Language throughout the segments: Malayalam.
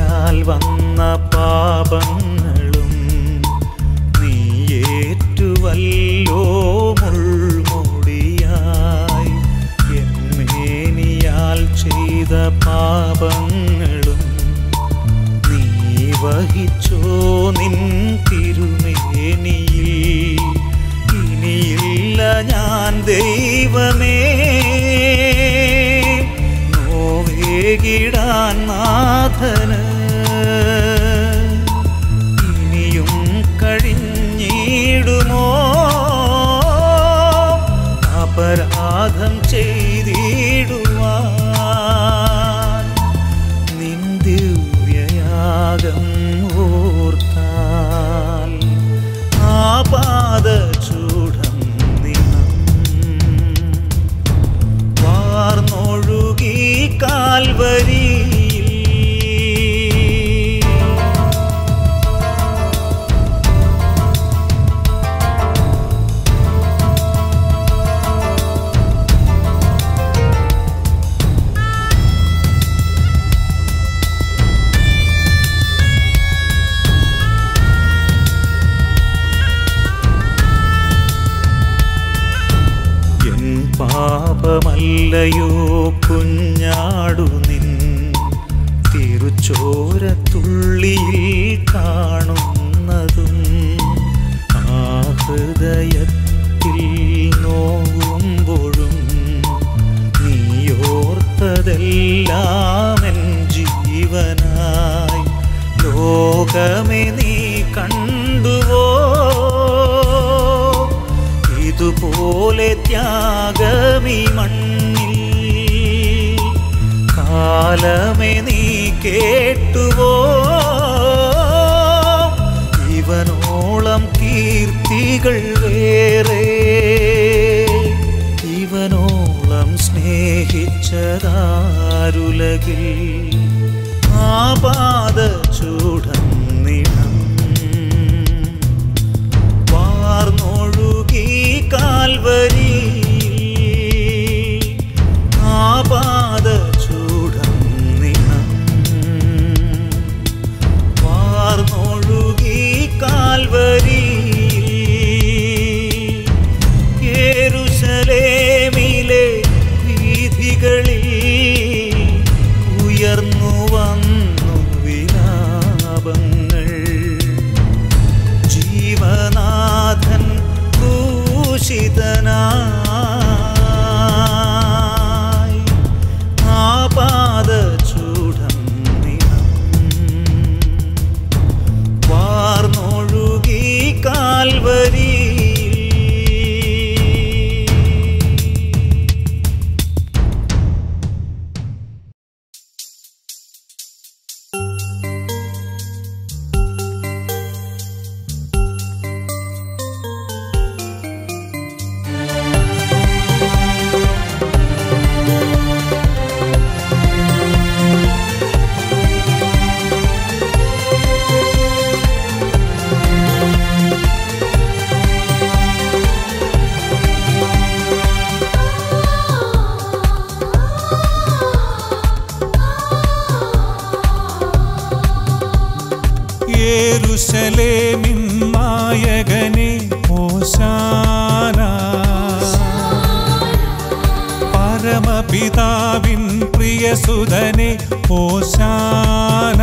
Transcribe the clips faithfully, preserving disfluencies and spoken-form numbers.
കൃപയാൽ വന്ന പാപങ്ങളും നീ ഏറ്റുവല്ലോ മുൾമുടിയായി. എന്നേനിയാൽ ചെയ്ത പാപങ്ങളും നീ വഹിച്ചോ നിൻ തിരുമേനിയിൽ. ഇനിയില്ല ഞാൻ ദൈവമേ നോവേകിടാൻ നാഥന്. ഇനിയും കഴിഞ്ഞിടുമോ അപരാധം ചെയ്തിടുവാൻ. നിൻ ദിവ്യയാഗം ഓർത്താൽ ആപാദചൂഢം നിനം വാർന്നൊഴുകി കാൽവരിയിൽ. പാപമല്ലയോ കുഞ്ഞാടു നിൻ തിരുച്ചോരത്തുള്ളിയിൽ കാണുന്നതും. ആ ഹൃദയത്തിൽ നോവുമ്പോഴും നീയോർത്തതെല്ലാം എൻ ജീവനായി. ലോകമേ നീ കണ്ടുവോ ഇതുപോലെ ത്യാഗമീ മണ്ണിൽ. കാലമേ നീ കേട്ടുവോ ഇവനോളം കീർത്തികൾ വേറെ. ഇവനോളം സ്നേഹിച്ചതാരുലകിൽ. ആപാദചൂഢം നിണം വാർന്നൊഴുകി കാൽവരിയിൽ. ആപാദചൂഢം നിണം വാർന്നൊഴുകി കാൽവരിയിൽ. യെരൂശലേമിലെ വീഥികളിൽ ഉയർന്നു വന്നു വിലാപങ്ങൾ. ജീവനാഥൻ ക്രൂശിതനായി. ആപാദചൂഢം നിണം വാർന്നൊഴുകി കാൽവരിയിൽ. യെരൂശലേമിൻ നായകനേ ഹോശാന. പരമപിതാവിൻ പ്രിയസുതനേ ഹോശാന.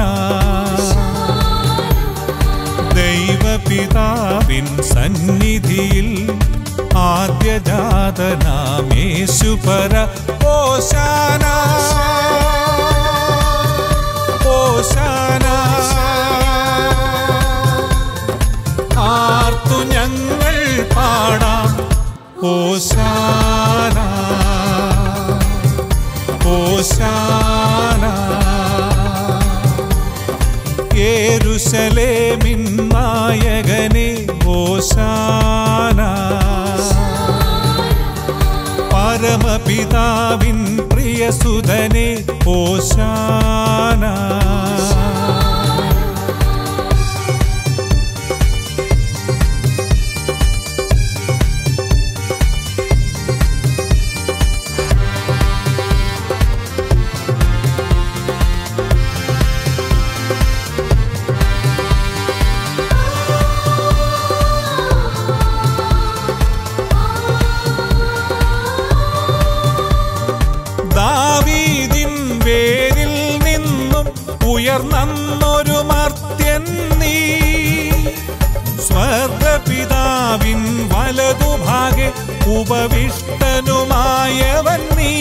ദൈവപിതാവിൻ സന്നിധിയിൽ ആദ്യജാതനാമേശുപര ഹോശാന. ഹോശാന ആർത്തു ഞങ്ങൾ പാടാം ഹോശാന. ഹോശാന യെരൂശലേമിൻ നായകനേ ഹോശാന. പരമപിതാവിൻ പ്രിയസുതനേ ഹോശാന. ഉയർന്നൊരു മർത്യൻ നീ സ്വർഗപിതാവിൻ വലതുഭാഗെ ഉപവിഷ്ടനുമായവൻ നീ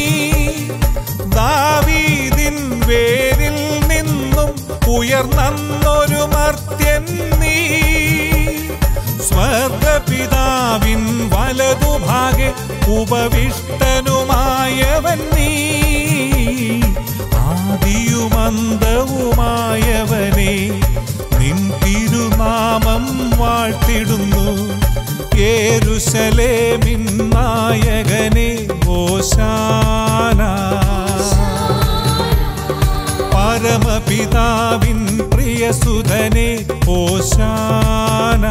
ദാവീദിൻ വേരിൽ നിന്നും ഉയർന്നൊരു മർത്യൻ നീ സ്വർഗപിതാവിൻ വലതുഭാഗെ ഉപവിഷ്ടനുമായവൻ നീ ആദിയുമന്തവുമായവനെ നിൻ തിരുനാമം വാഴ്ത്തിടുന്നു യെരൂശലേമിൻ നായകനെ ഹോശാന പരമപിതാവിൻ പ്രിയസുതനെ ഹോശാന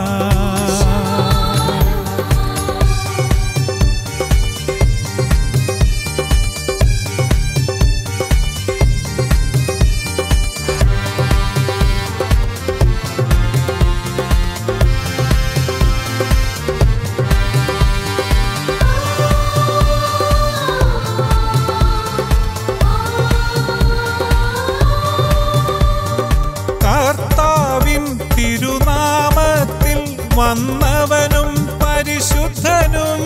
വന്നവനും പരിശുദ്ധനും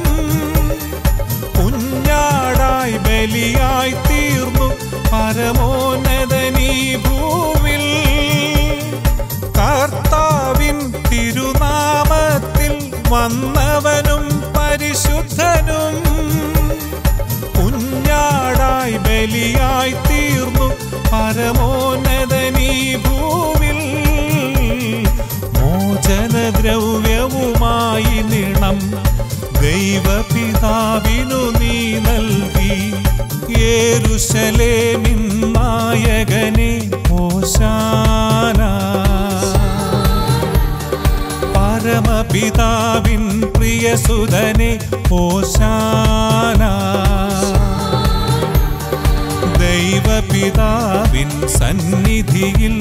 കുഞ്ഞാടായി ബലിയായി തീർന്നു പരമോന്നതനീ ഭൂവിൽ കർത്താവിൻ തിരുനാമത്തിൽ വന്നവനും പരിശുദ്ധനും കുഞ്ഞാടായി ബലിയായി തീർന്നു പരമോന്നതനീ ഭൂവിൽ മോചനദ്രവ്യവുമായി നിണം ദൈവപിതാവിനു നീ നൽകി യെരൂശലേമിൻ നായകനെ ഹോശാന പരമപിതാവിൻ പ്രിയസുതനെ ഹോശാന ദൈവപിതാവിൻ സന്നിധിയിൽ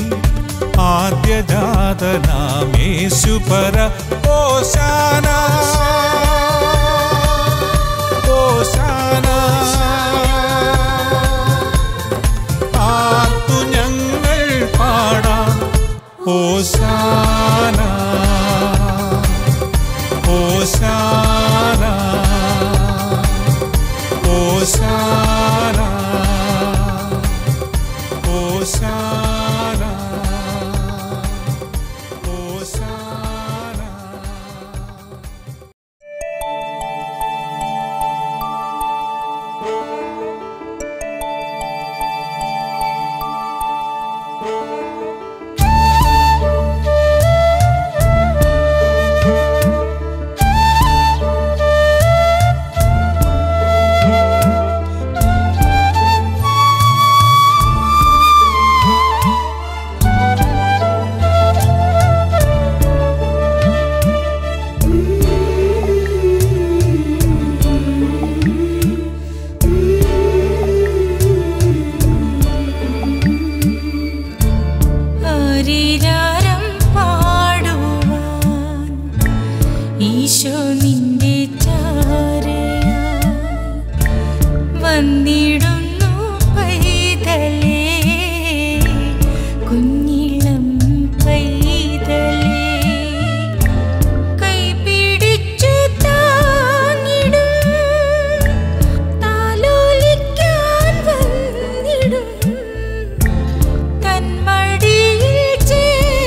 ആദ്യജാതനാമേശുപര ഹോശാന ഹോശാന ആർത്തു ഞങ്ങൾ പാടാം ഹോശാന ഹോശാന ഹോശാന ഹോശാന തന്മടിയിൽ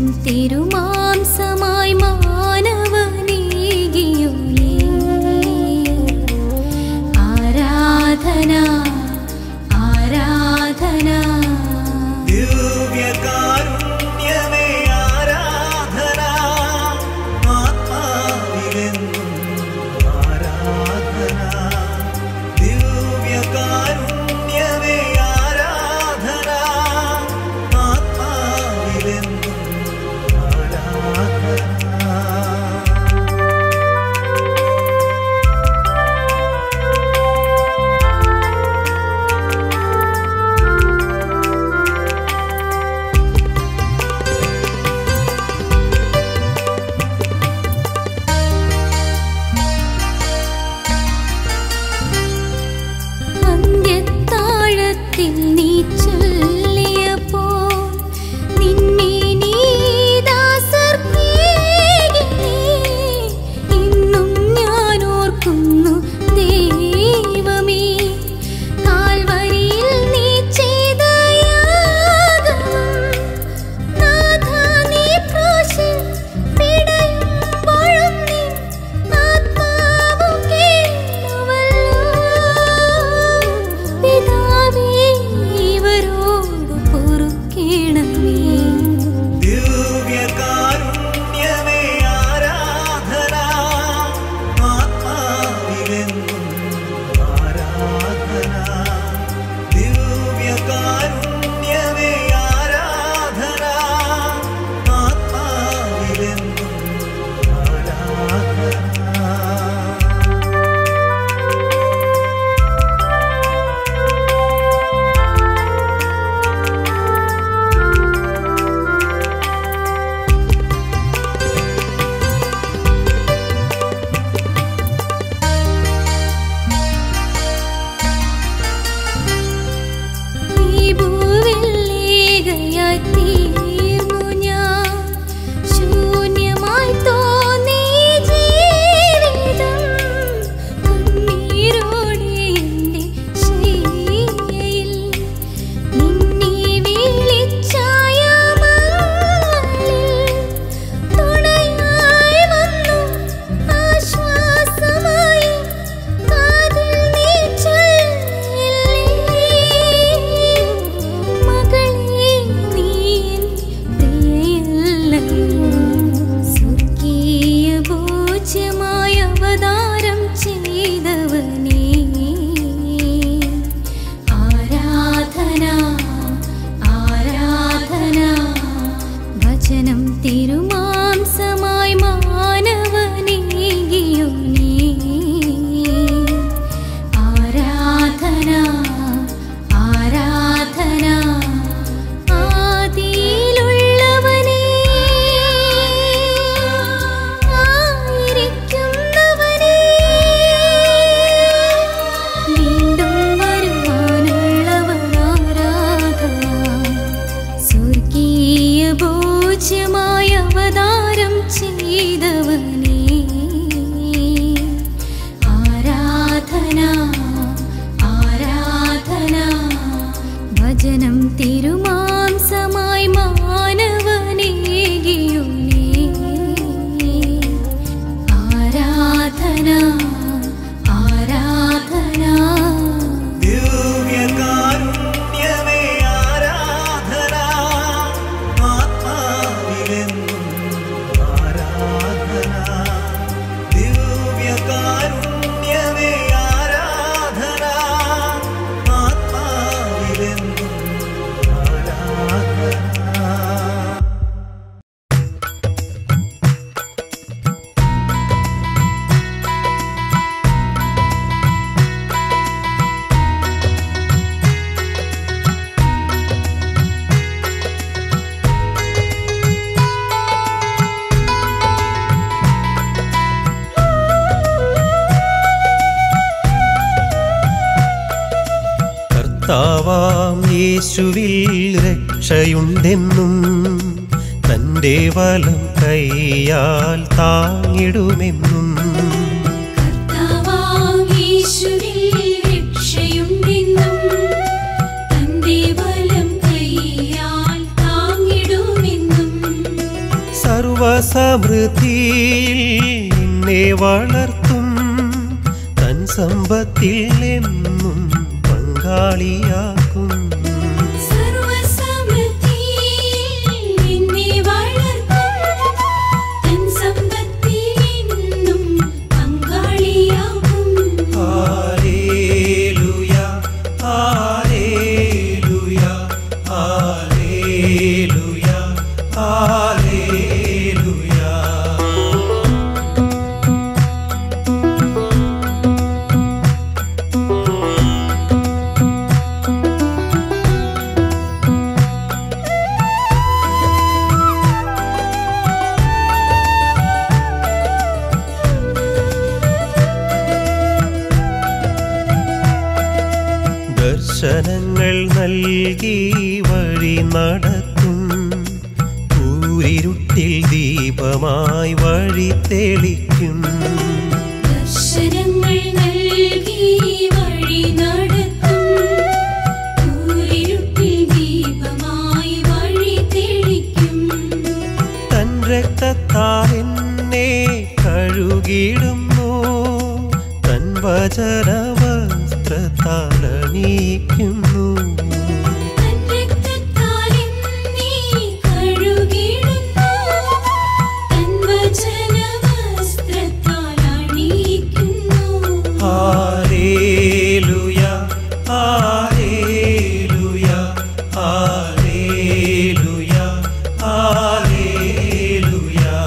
തിരുമാംസമായി മാനവനീകിയോനേ. ആരാധന ആരാധന ദിവ്യകാരുണ്യമേ ആരാധന ആത്മാവിലെന്നും ആരാധന. ദിവ്യകാരുണ്യമേ ആരാധന ആത്മാവിലെന്നും ആരാധന. അന്ത്യത്താഴത്തിൽ നീ ചൊല്ലിയപ്പോൾ നിന്നെ നീ ദാസർക്കേകിനേ. ഇന്നും ഞാൻ ഓർക്കുന്നു ദൈവമേ, കാൽവരിയിൽ നീ ചെയ്ത യാഗം. നാഥാ, നീ ക്രൂശിൽ പിടയുമ്പോഴും നിൻ ആത്മാവ് കേൾക്കുമല്ലോ. പിതാവേ, ഇവരോട് പൊറുക്കേണമേ. ദിവ്യകാരുണ്യമേ ആരാധന ആത്മാവിലെന്നും ആരാധന. ദിവ്യകാരുണ്യമേ ആരാധന ആത്മാവിലെന്നും ആരാധന. ഈ ഭൂവിലേകയായി തീർന്നു ഞാൻ, ശൂന്യമായി തോന്നി ജീവിതം. കണ്ണീരോടെ എൻ്റെ ശയ്യയിൽ നിന്നെ വിളിച്ചായ മങ്ങളിൽ തുണയായി വന്നു ആശ്വാസമായി കാതിൽ നീ ചൊല്ലില്ലേ. മകളേ, നീ എൻ പ്രിയയല്ലയോ. സ്വർഗീയ പൂജ്യമായ അവതാരം ചെയ്തവനേ. ആരാധന ആരാധന വചനം തിരുമാംസമായി മാനവനീകിയോനേ. ആരാധന ആരാധന ആദിയിലുള്ളവനേ, ആയിരിക്കുന്നവനേ, വീണ്ടും വരുവാനുള്ളവൻ. ആരാധന സ്വർഗീയ പൂജ്യമായ അവതാരം ചെയ്തവനേ. ആരാധന ആരാധന വചനം തിരുമാംസമായി മാനവനീകിയോനേ. ആരാധന ആരാധന ദിവ്യകാരുണ്യമേ ആരാധന ആത്മാവിലെന്നും ആരാധന. ദിവ്യകാരുണ്യമേ ആരാധന ആത്മാവിലെന്നും ആരാധന. കർത്താവാം യേശുവിൽ രക്ഷയുണ്ടെന്നും തന്റെ വലം കൈയാൽ താങ്ങിടുമെന്നും. കർത്താവാം യേശുവിൽ രക്ഷയുണ്ടെന്നും തന്റെ വലം കൈയാൽ താങ്ങിടുമെന്നും. സർവസമൃദ്ധിയിൽ നിന്നെ വളർത്തും തൻ സമ്പത്തിൽ എന്നും പങ്കാളിയാക്കും. ദർശനങ്ങൾ നൽകി വഴി നടത്തും കൂരിരുട്ടിൽ ദീപമായി വഴി തെളിക്കും. ദർശനങ്ങൾ നൽകി വഴി നടത്തും കൂരിരുട്ടിൽ ദീപമായി വഴി തെളിക്കും. തൻ രക്തത്താൽ എന്നെ കഴുകിടുന്നു തൻ വചനവസ്ത്രത്താൽ അണിയിക്കുന്നു. Hallelujah, Hallelujah, Hallelujah, Hallelujah.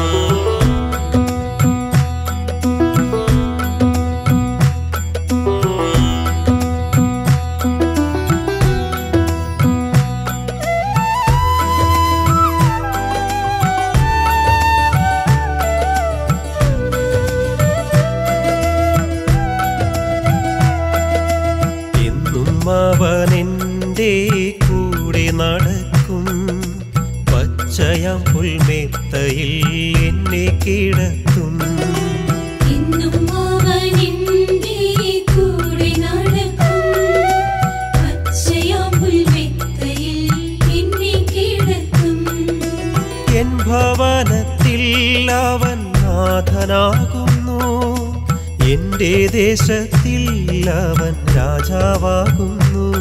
അവനെൻ്റെ കൂടെ നടക്കും പച്ചയാം പുൽമെത്തയിൽ എന്നെ കിടത്തും. എന്നും അവനെൻ്റെ കൂടെ നടക്കും പച്ചയാം പുൽമെത്തയിൽ എന്നെ കിടത്തും. എൻ ഭവനത്തിൽ അവൻ നാഥനാകുന്നു എന്റെ ദേശത്തിൽ അവൻ രാജാവാകുന്നു.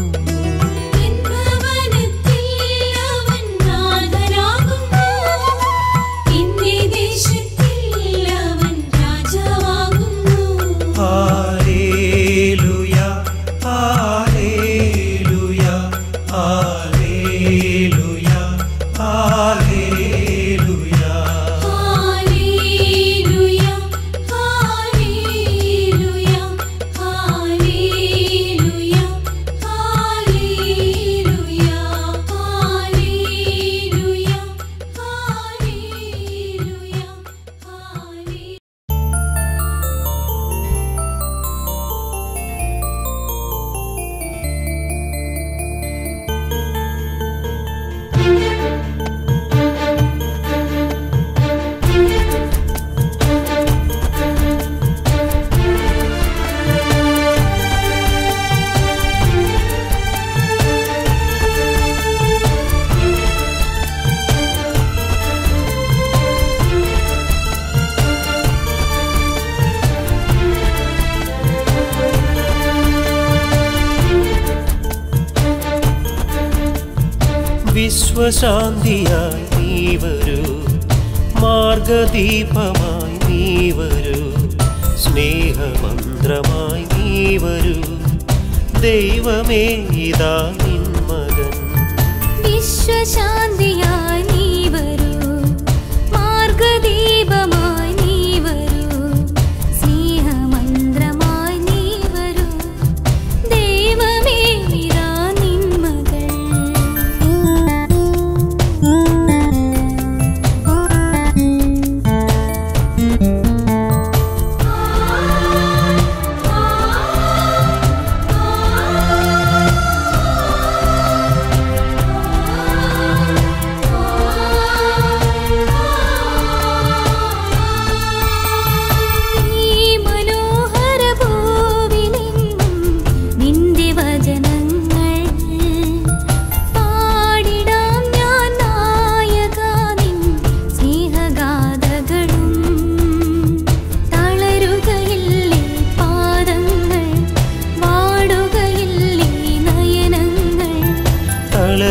Hallelujah, Hallelujah, Hallelujah, Hallelujah. വിശ്വശാന്തിയായി നീ വരൂ മാർഗദീപമായി നീ വരൂ സ്നേഹമന്ത്രമായി നീ വരൂ ദൈവമേ ഇതാ നിൻ മകൻ. വിശ്വശാന്തിയായി നീ വരൂ മാർഗദീപമായി നീ വരൂ സ്നേഹമന്ത്രമായി നീ വരൂ ദൈവമേ ഇതാ നിൻ മകൻ.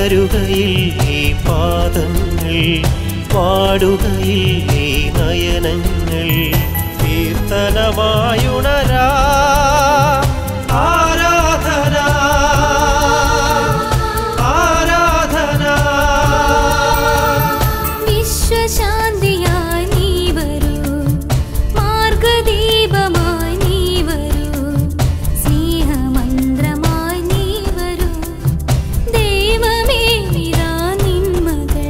ഉണരുകയിൽ ഈ പാദങ്ങൾ, പാടുകയിൽ ഈ നയനങ്ങൾ, കീർത്തനമായുണരാ ആരാധന ആരാധന. വിശ്വശാന്തിയായി നീ വരൂ, മാർഗദീപമായി നീ വരൂ, സ്നേഹമന്ത്രമായി നീ വരൂ, ദൈവമേ ഇതാ നിൻ മകൾ.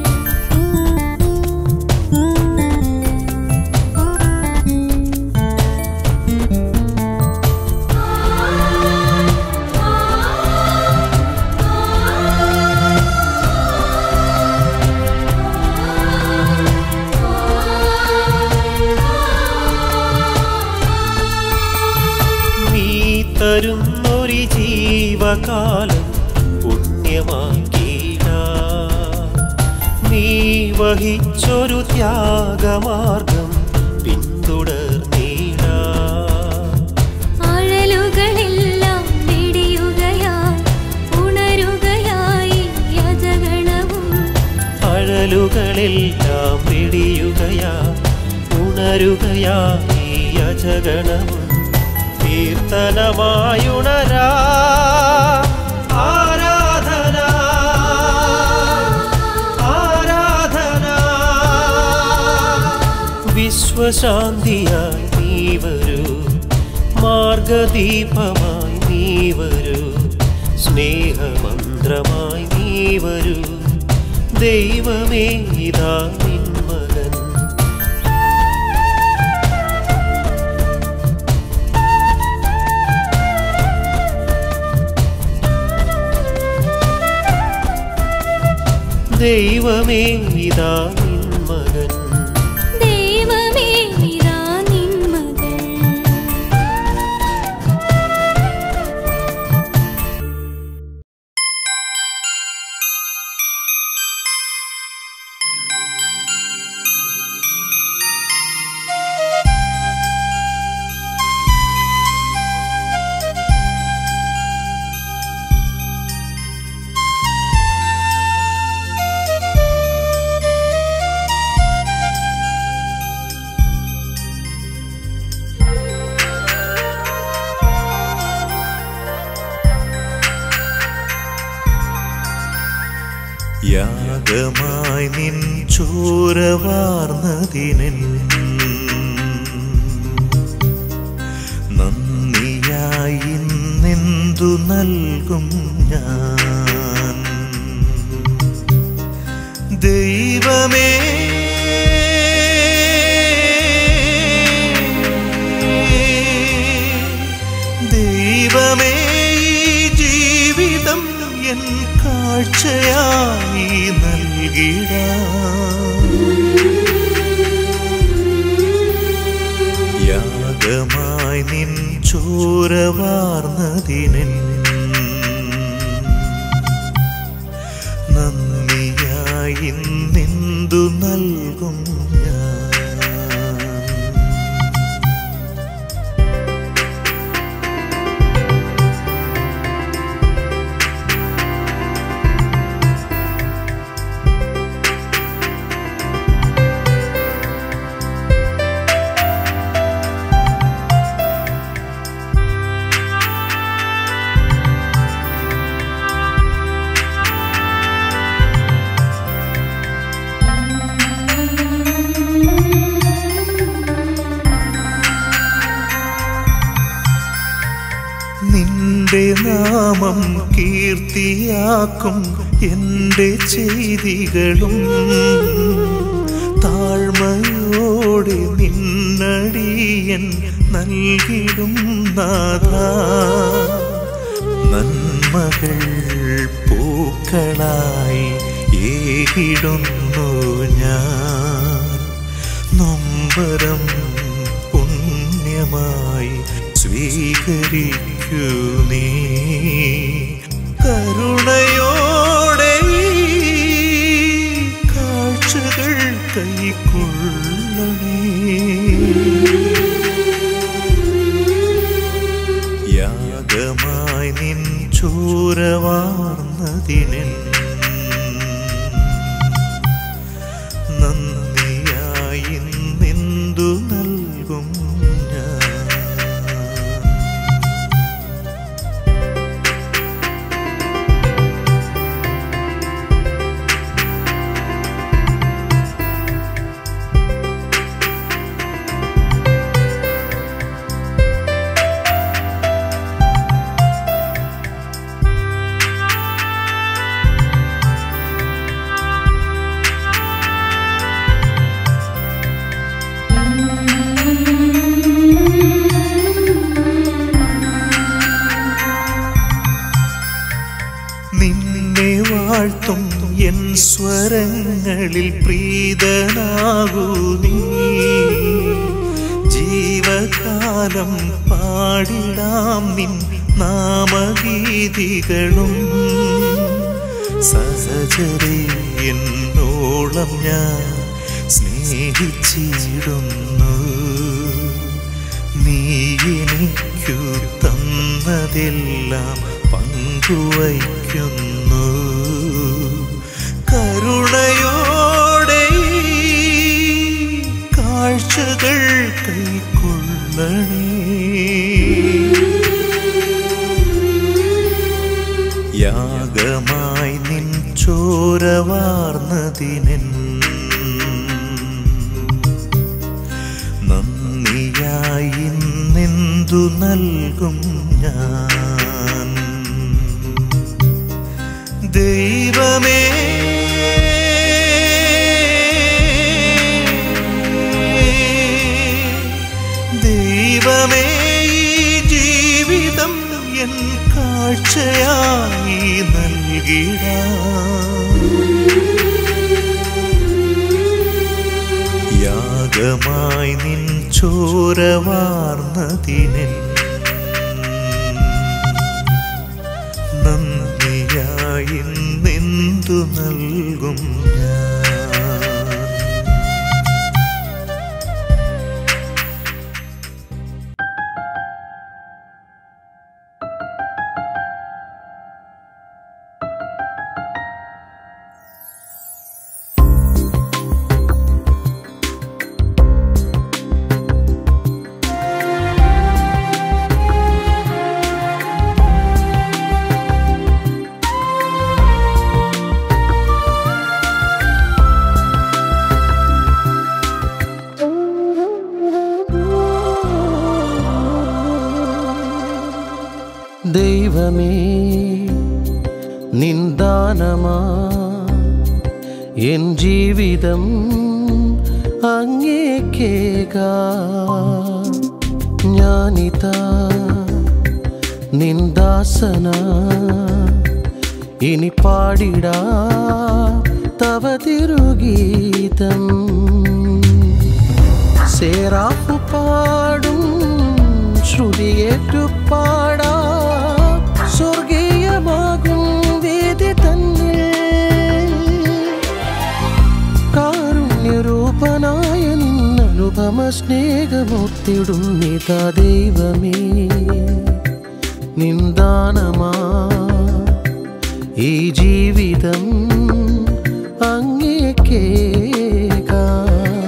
നീ തരുന്നൊരു ജീവകാലം പുണ്യമാക്കിയിടാം. നീ വഹിച്ചൊരു ത്യാഗമാർഗം പിന്തുടർന്നിടാം. ആഴലുകളെല്ലാം വെടിയുകയായി ഉണരുകയായി യജഗണവും, അഴലുകളെല്ലാം വെടിയുകയാ ഉണരുകയായി യജഗണവും, കീർത്തനമായുണരാ ആരാധന ആരാധന. വിശ്വശാന്തിയായി നീ വരൂ, മാർഗദീപമായി നീ വരൂ, സ്നേഹമന്ത്രമായി നീ വരൂ, ദൈവമേ ഇതാ നിൻ മകൻ. ദൈവമേ ഇതാ നിൻ മകൻ. ദൈവമേ ഇതാ നിൻ മകൾ. യാഗമായി നിൻ ചോരവാർന്നതിനെൻ നന്ദിയായി നിന്തു നൽകും ഞാൻ. ദൈവമേ ദൈവമേ ഈ ജീവിതം എൻ കാഴ്ചയായി നൽകിടാം. യാഗമായി നിൻ ചോരവാർന്നതിനെൻ നന്ദിയായി നിന്തു നൽകും ഞാൻ. നിന്റെ നാമം കീർത്തിയാക്കും എൻ്റെ ചെയ്തികളും താഴ്മയോടെ നിന്നടിയൻ നൽകിടും നാഥാ. നന്മകൾ പൂക്കളായി ഏകിടുന്നു ഞാൻ, നൊമ്പരം പുണ്യമായി സ്വീകരിക്കൂ നീ. കരുണയോടെ കാഴ്ചകൾ കൈക്കൊള്ളണേ. യാഗമായി നിൻ ചോരവാർന്നതിനെൻ വാഴ്ത്തും എൻ സ്വരങ്ങളിൽ പ്രീതനാകൂ നീ. ജീവകാലം പാടിടാം നിൻ നാമഗീതികളും. സഹചരേ എന്നോളം ഞാൻ സ്നേഹിച്ചിടുന്നു. നീ എനിക്കു തന്നതെല്ലാം പങ്കുവയ്ക്കുന്നു. കരുണയോടെ കാഴ്ചകൾ കൈക്കൊള്ളണേ. യാഗമായി നിൻ ചോരവാർന്നതിനെൻ നന്ദിയായി നിന്തു നൽകും ഞാൻ. ദൈവമേ ദൈവമേ ഈ ജീവിതം എൻ കാഴ്ചയായി നൽകിടാം. യാഗമായി നിൻ ചോരവാർന്നതിനെൻ നന്ദിയായി നിന്തു നൽകും ഞാൻ. ദൈവമേ നിന്ദാനമാ എൻ ജീവിതം അങ്ങേക്കേകാം. ഞാനിതാ നിന്ദാസന ഇനി പാടിടാ തവ തിരുഗീതം. സേറാഫു പാടും ശ്രുതിയേറ്റു പാടാ സ്വർഗീയമാകും വേദി തന്നിൽ. കാരുണ്യരൂപനായ നിന്നനുപമ സ്നേഹമൂർത്തിടും നിതാ. ദൈവമേ നിന്ദാനമാ ഈ ജീവിതം അങ്ങേക്കേകാം.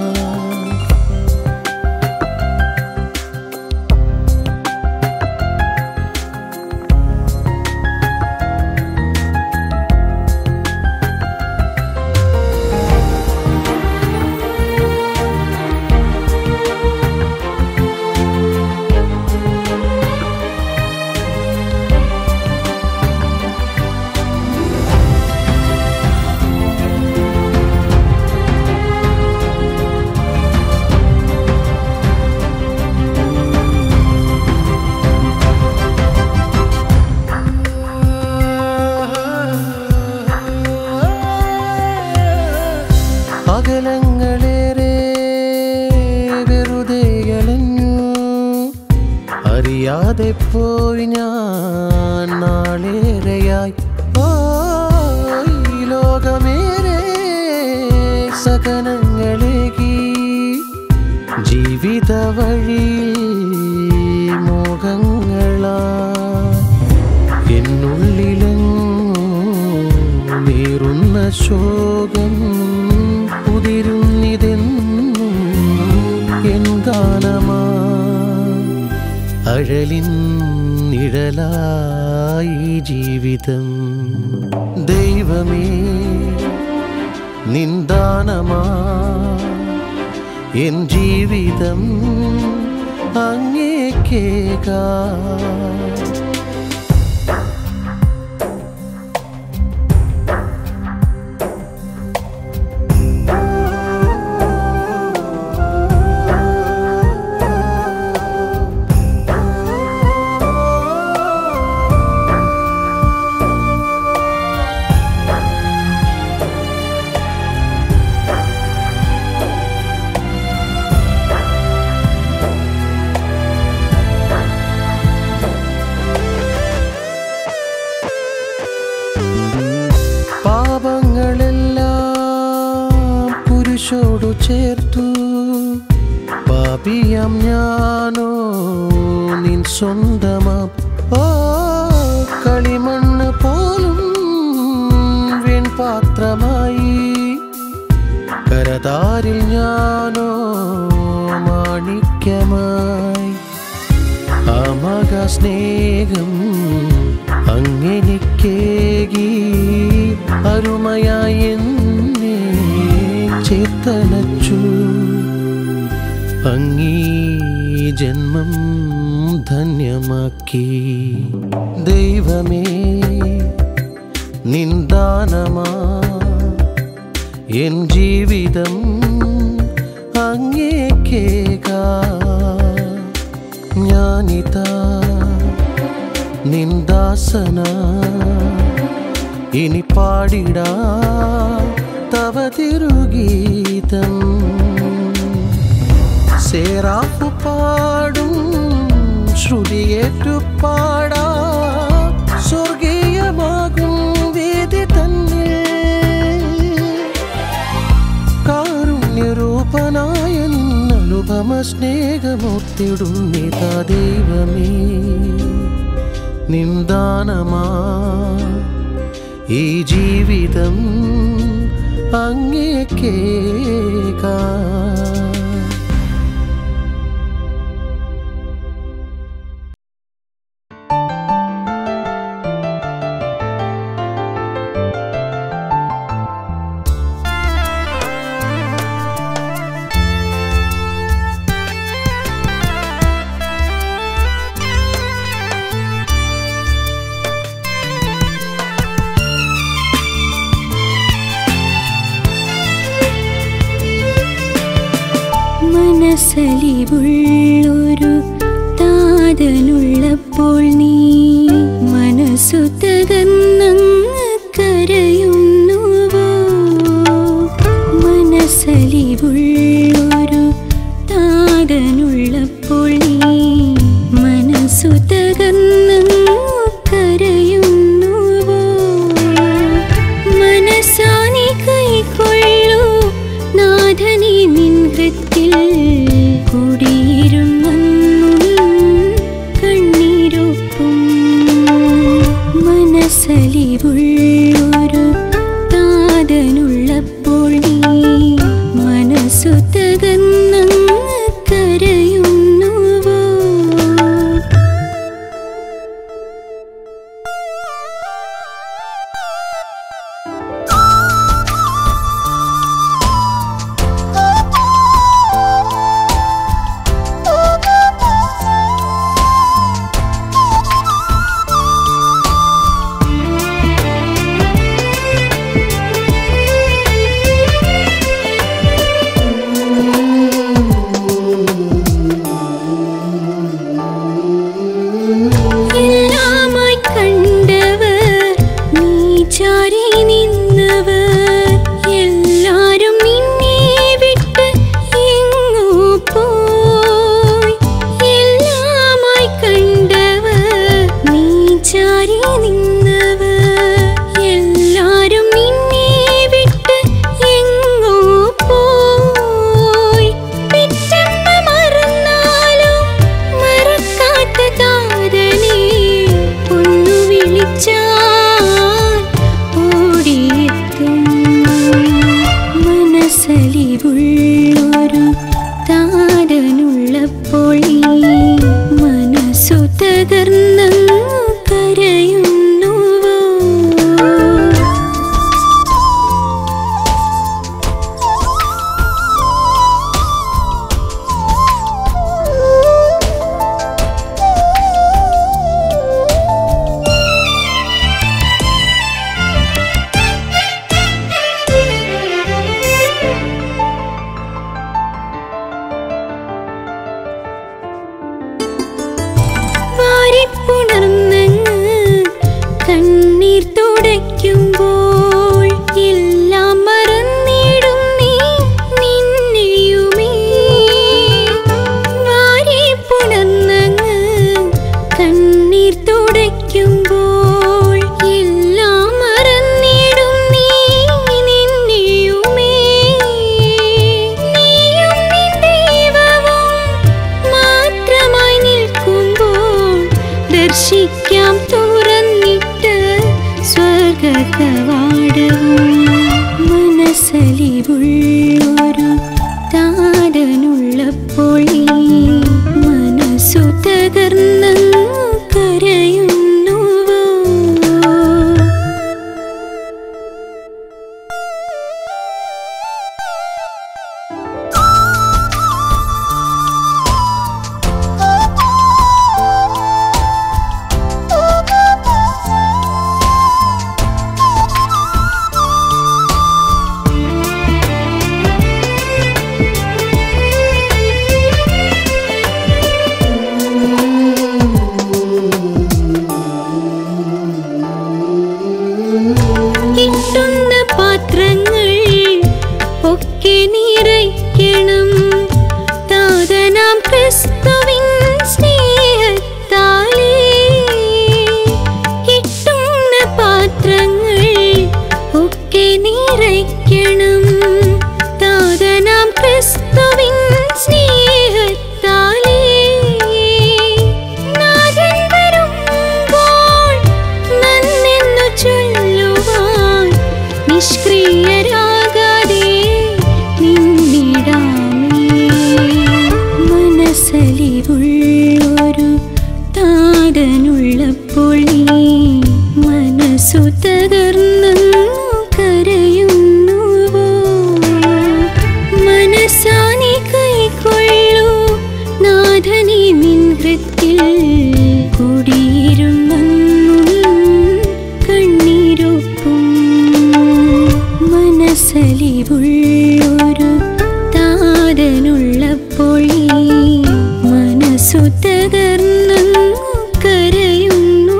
അകലങ്ങളേറെ വെറുതെ അലഞ്ഞു അറിയാതെ പോയി ഞാൻ നാളേറെയായി. ഓ ഈ ലോകമേറെ സകലങ്ങളേകി ജീവിത വഴിയിൽ മോഹങ്ങളാ എന്നുള്ളിലെങ്ങും നീറുന്ന ശോകം ഉതിരുന്നിതെന്നും എൻ ഗാനമാ. അഴലിൻ നിഴലായി ജീവിതം. ദൈവമേ നിന്ദാനമാ എൻ ജീവിതം അങ്ങേക്കേകാം. ചേർത്തു. പാപിയാം ഞാനോ നിൻ സ്വന്തമാം. ഓ കളിമണ്ണ് പോലും വെൺപാത്രമായി. കരതാരിൽ ഞാനോ മാണിക്യമായി. ആമക സ്നേഹം അങ്ങെനിക്കേകി അരുമയായി എന്നെ ചേർത്തണച്ചു. അങ്ങീ ജന്മം ധന്യമാക്കി. ദൈവമേ നിന്ദാനമാ എൻ ജീവിതം അങ്ങേക്കേകാ. ഞാനിതാ നിന്ദാസന ഇനി പാടിടാ തവ തിരുഗീതം. സേറാഫ് പാടും ശ്രുതിയേറ്റു പാടാ സ്വർഗീയമാകും വേദി തന്നിൽ. കാരുണ്യരൂപനായ നിന്നനുപമ സ്നേഹമൂർത്തിടുന്നിതാ. ദൈവമേ നിന്ദാനമാ ഈ ജീവിതം അങ്ങേക്കേകാ. മനസ്സലിവുള്ളൊരു താതനുള്ളപ്പോൾ നീ മനസ്സു തകർന്നങ്ങ് കരയുന്നുവോ? മനസ്സലിവുള്ളൊരു താതനുള്ളപ്പോൾ നീ മനസ്സു തകർന്നങ്ങ് കരയുന്നുവോ? മനസ്സാനി കൈക്കൊള്ളൂ നാഥനീ നിൻ ഹൃത്തിൽ കുടിയിരുന്നെന്നും കണ്ണീരൊപ്പും. മനസ്സ് അറിവുള്ളൊരു താരനുള്ളപ്പോൾ ഈ മനസ്സു തകർന്നു കരയുന്നു.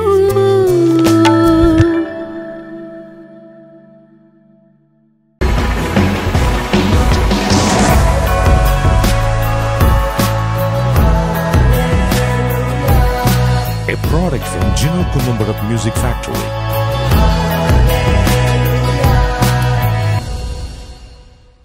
A product from Gino Columbarat Music Factory.